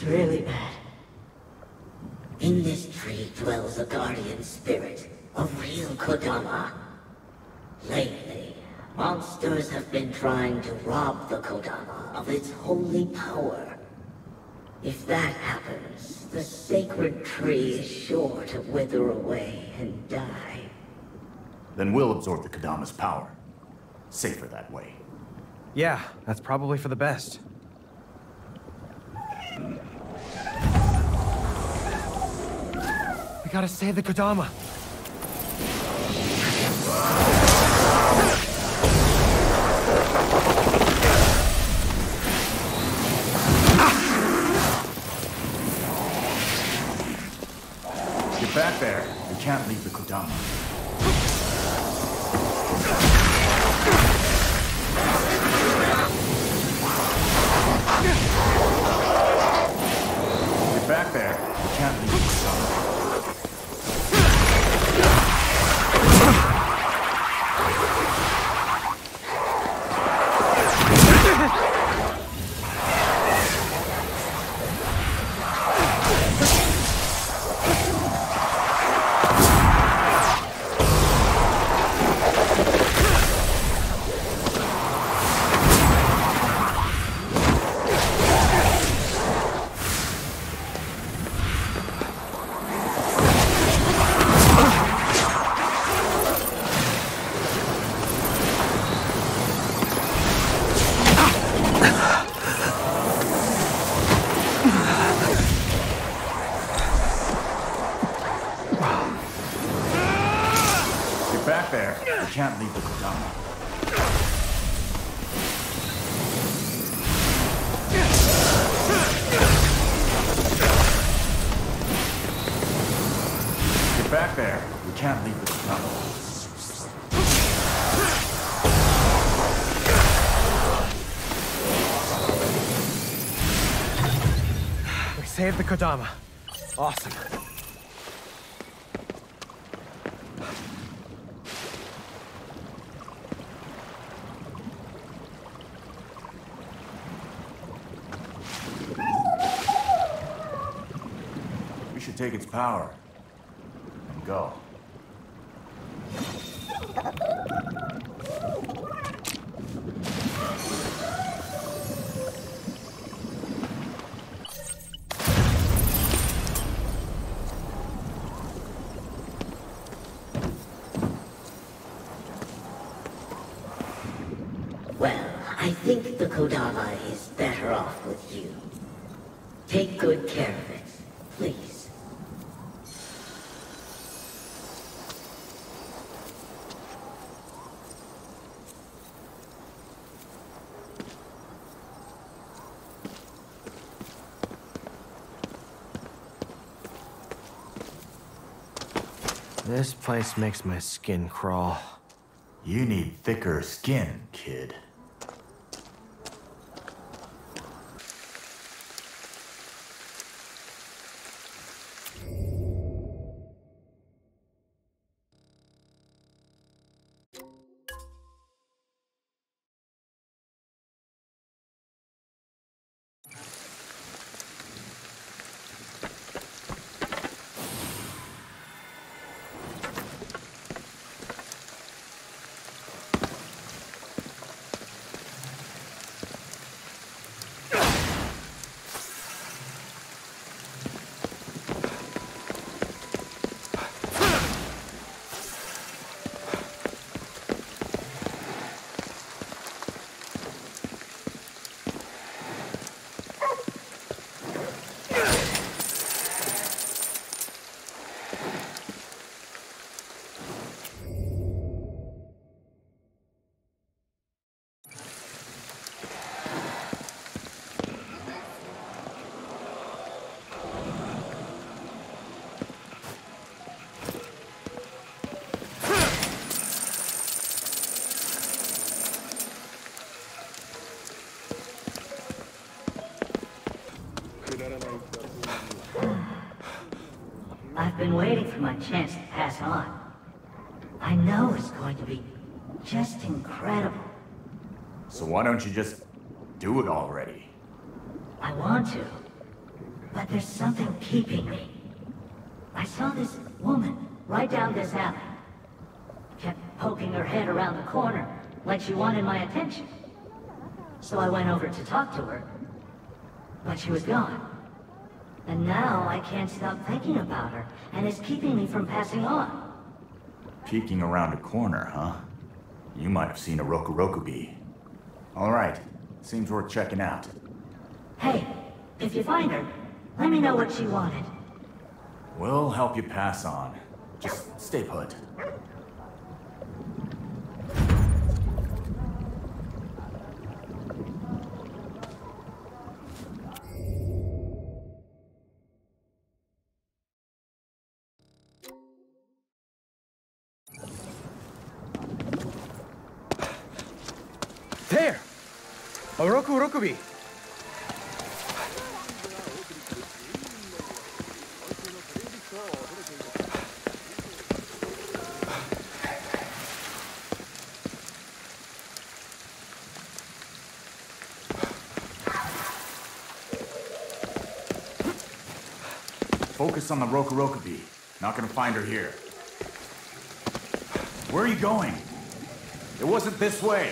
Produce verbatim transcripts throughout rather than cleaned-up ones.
really bad. In this tree dwells a guardian spirit, a real Kodama. Lately, monsters have been trying to rob the Kodama of its holy power. If that happens, the sacred tree is sure to wither away and die. Then we'll absorb the Kodama's power. Safer that way. Yeah, that's probably for the best. We gotta save the Kodama. Get back there. We can't leave the Kodama. Get back there. We can't leave the Kodama. Can't leave the Kodama. Get back there. We can't leave the Kodama. We saved the Kodama. Awesome. Take its power and go. Well, I think the Kodama is better off with you. Take good care of it, please. This place makes my skin crawl. You need thicker skin, kid. I've been waiting for my chance to pass on. I know it's going to be just incredible. So why don't you just do it already? I want to, But there's something keeping me. I saw this woman right down this alley. Kept poking her head around the corner, like she wanted my attention. So I went over to talk to her, but she was gone. And now I can't stop thinking about her, and it's keeping me from passing on. Peeking around a corner, huh? You might have seen a Roku bee. All right, seems worth checking out. Hey, if you find her, let me know what she wanted. We'll help you pass on. Just stay put. There! A Roku Rokubi! Focus on the Roku bee. Not gonna find her here. Where are you going? It wasn't this way.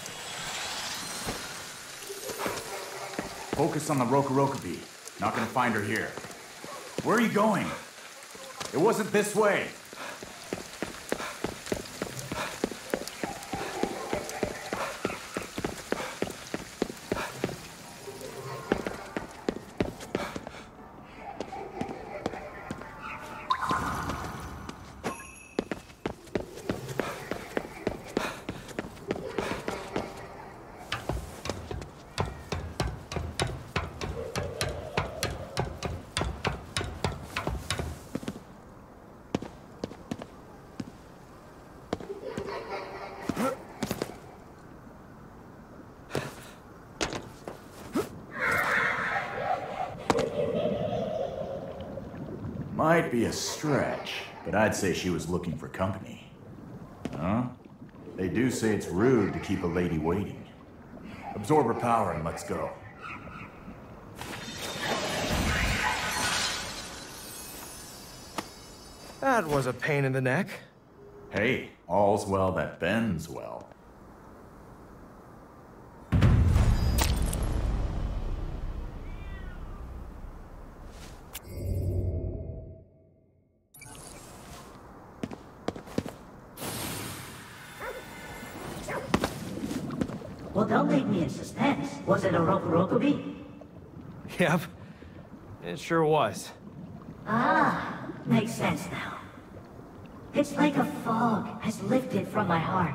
Focus on the Roku bee. Not gonna find her here. Where are you going? It wasn't this way. Might be a stretch, but I'd say she was looking for company. Huh? They do say it's rude to keep a lady waiting. Absorb her power and let's go. That was a pain in the neck. Hey, all's well that bends well. Well, don't leave me in suspense. Was it a Roku Rokubi? Yep. It sure was. Ah, makes sense now. It's like a fog has lifted from my heart.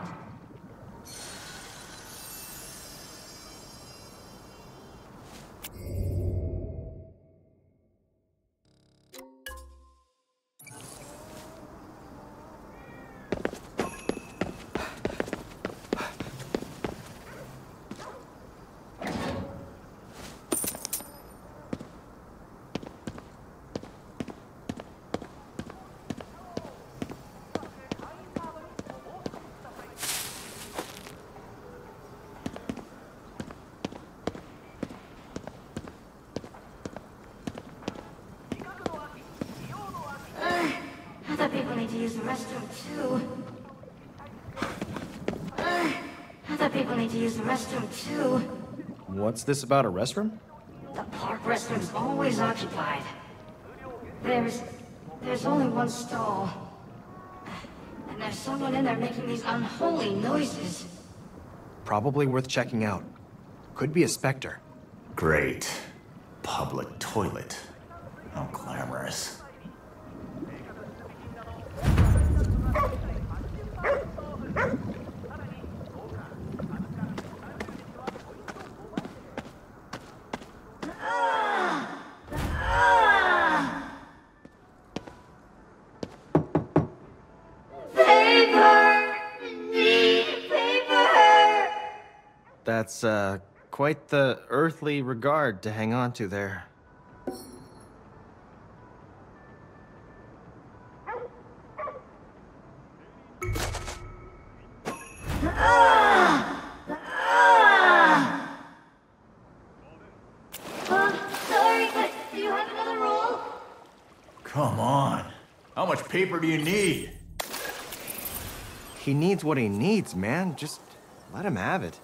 Other people need to use the restroom too. Uh, other people need to use the restroom too. What's this about a restroom? The park restroom's always occupied. There's... there's only one stall. And there's someone in there making these unholy noises. Probably worth checking out. Could be a specter. Great. Public toilet. How glamorous. That's, uh, quite the earthly regard to hang on to there. Oh, sorry, but do you have enough Come on. How much paper do you need? He needs what he needs, man. Just let him have it.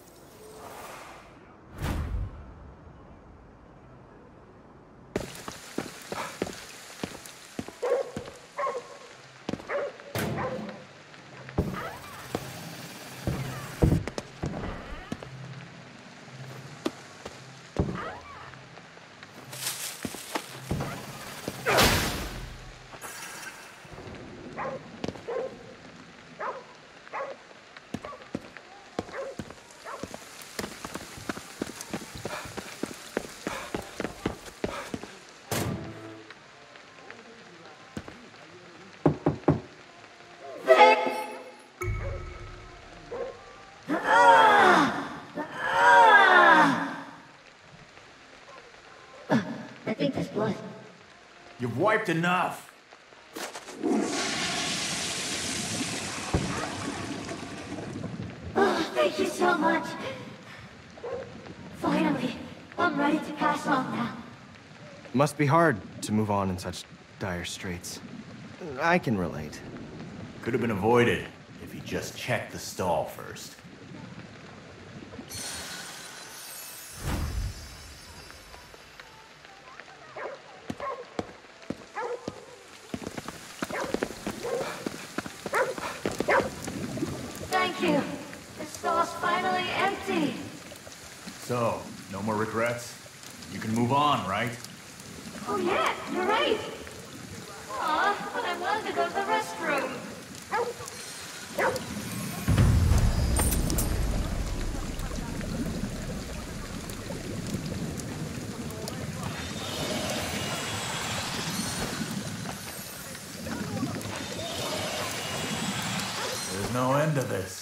You've wiped enough. Oh, thank you so much. Finally, I'm ready to pass on now. Must be hard to move on in such dire straits. I can relate. Could have been avoided if he just checked the stall first. Thank you. The stall's finally empty. So, no more regrets? You can move on, right? Oh yeah, you're right. Aw, but I wanted to go to the restroom. There's no end to this.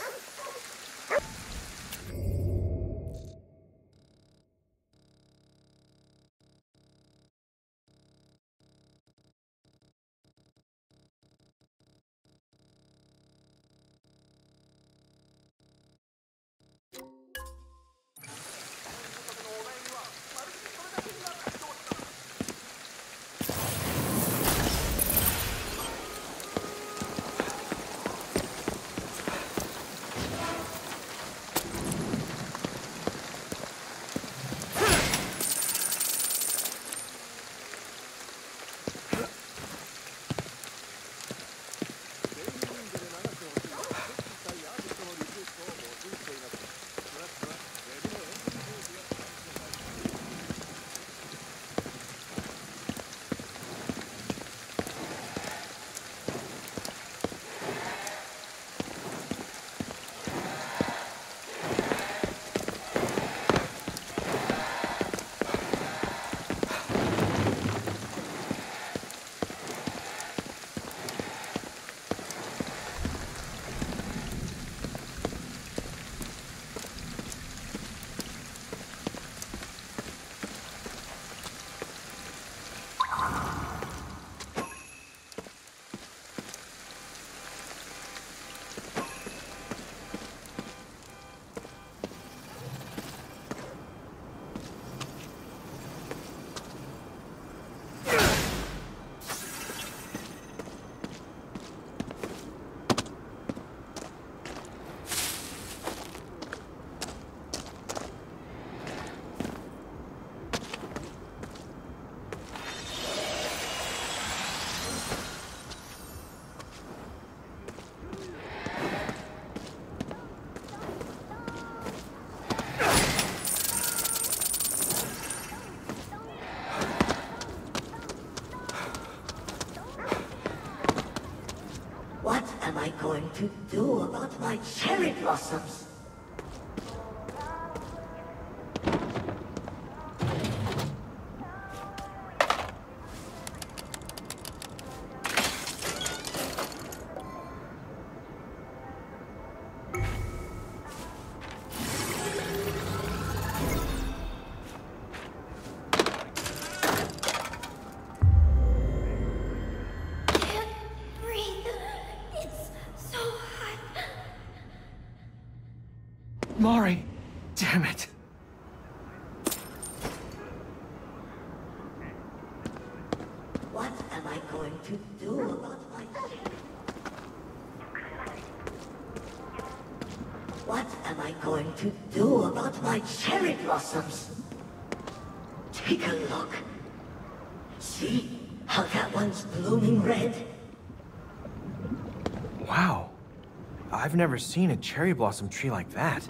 What am I going to do about my cherry blossoms? Mari! Damn it! What What am I going to do about my cherry? What am I going to do about my cherry blossoms? Take a look. See how that one's blooming red? Wow. I've never seen a cherry blossom tree like that.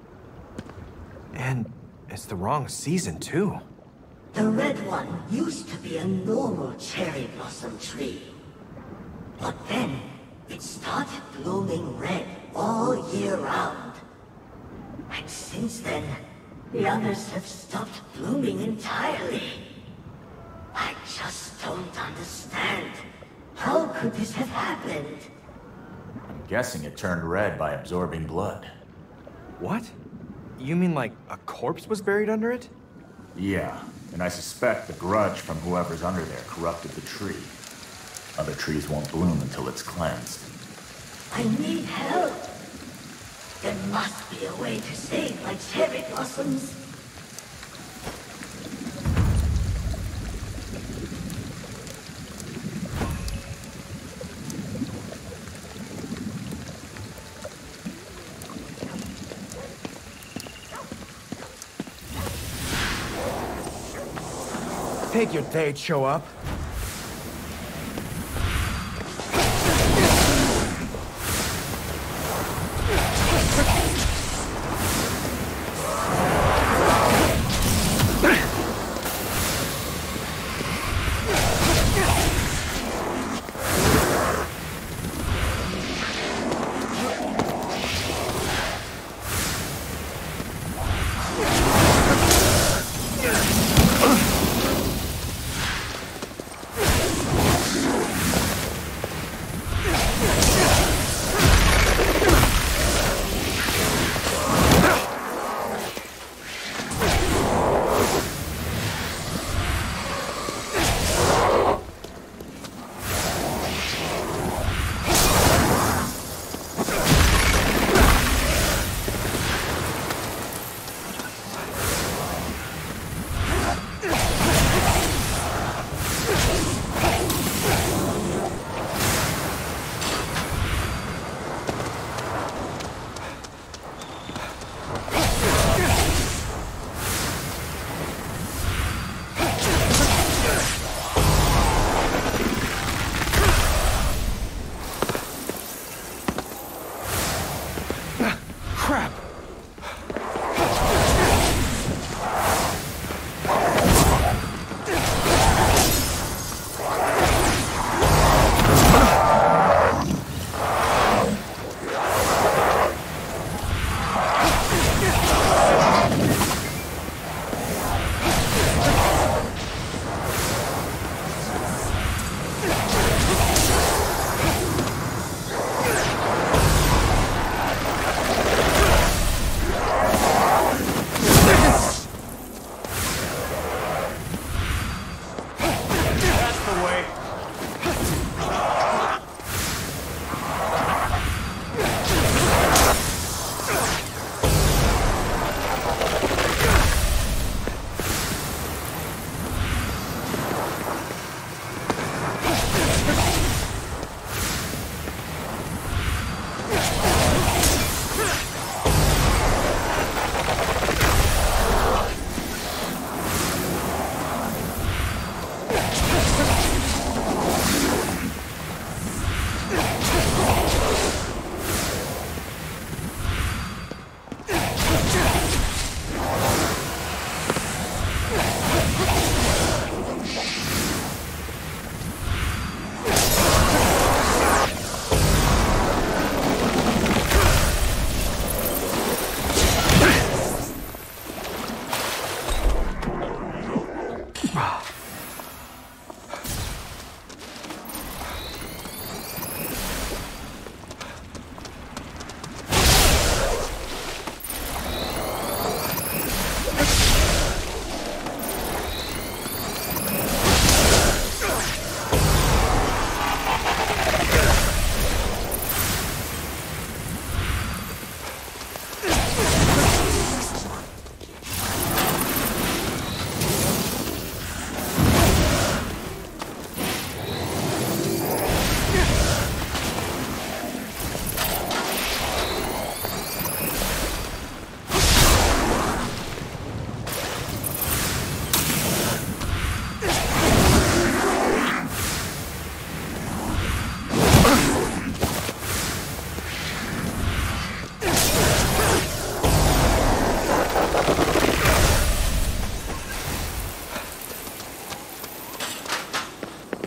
And it's the wrong season, too. The red one used to be a normal cherry blossom tree. But then, it started blooming red all year round. And since then, the others have stopped blooming entirely. I just don't understand. How could this have happened? I'm guessing it turned red by absorbing blood. What? You mean like a corpse was buried under it? Yeah, and I suspect the grudge from whoever's under there corrupted the tree. Other trees won't bloom until it's cleansed. I need help. There must be a way to save my cherry blossoms. Figured they'd show up.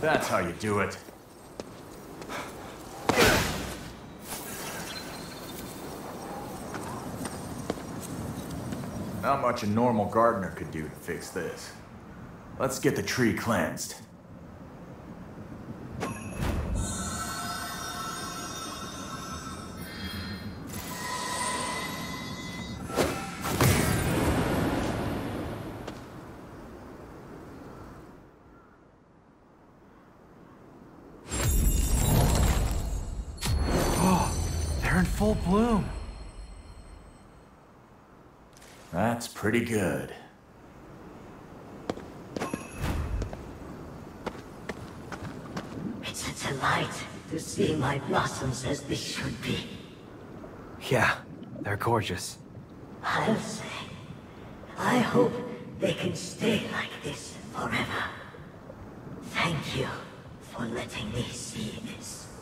That's how you do it. Not much a normal gardener could do to fix this. Let's get the tree cleansed. They're in full bloom. That's pretty good. It's a delight to see my blossoms as they should be. Yeah, they're gorgeous. I'll say, I hope they can stay like this forever. Thank you for letting me see this.